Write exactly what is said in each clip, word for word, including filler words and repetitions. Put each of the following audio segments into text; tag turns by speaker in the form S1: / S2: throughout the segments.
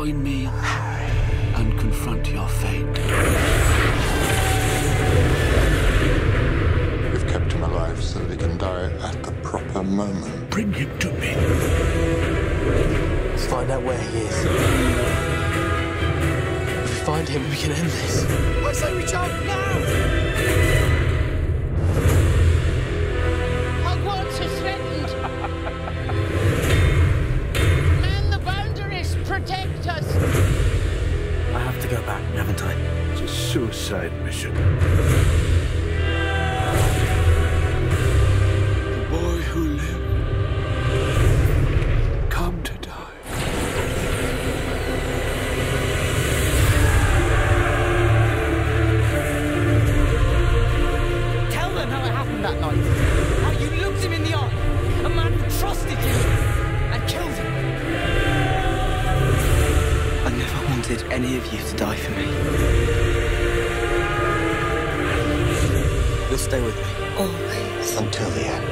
S1: Join me and confront your fate.
S2: We've kept him alive so that he can die at the proper moment.
S1: Bring him to me.
S3: Let's find out where he is. If we find him, we can end this.
S4: I say we jump now!
S5: Hogwarts is threatened. Man the boundaries, protect us.
S3: I have to go back, haven't I?
S1: It's a suicide mission. The boy who lived, come to die.
S4: Tell them how it happened that night. How you looked him in the eye. A man who trusted you and killed him.
S3: I never wanted any of you to die for me. You'll stay with me.
S4: Always.
S3: Until the end.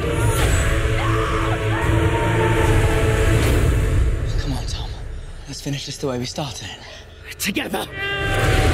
S3: Come on, Tom. Let's finish this the way we started it.
S4: Together.